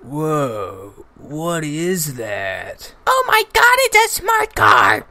Whoa, what is that? Oh my god, it's a smart car!